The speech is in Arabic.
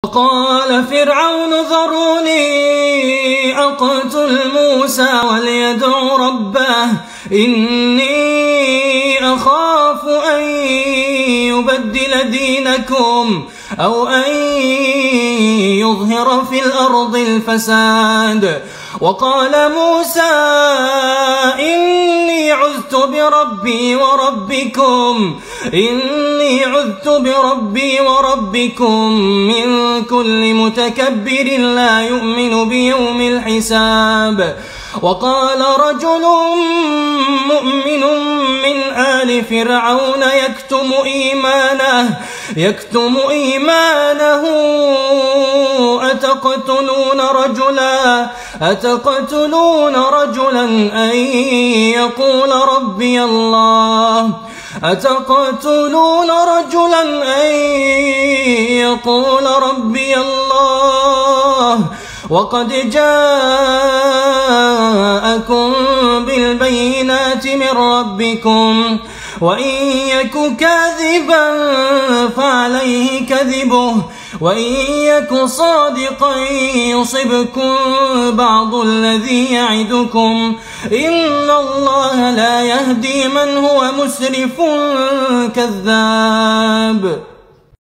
قال فرعون ذروني أقتل موسى وليدع ربه إني أخاف أن يبدل دينكم أو أن يظهر في الأرض الفساد. وقال موسى إني عذت بربي وربكم من كل متكبر لا يؤمن بيوم الحساب. وقال رجل مؤمن من آل فرعون يكتم إيمانه أتقتلون رجلا أن يقول ربي الله وقد جاءكم بالبينات من ربكم وإن يك كاذبا فعليه كذبه وإن يك صادقا يصبكم بعض الذي يعدكم إن الله لا يهدي من هو مسرف كذاب.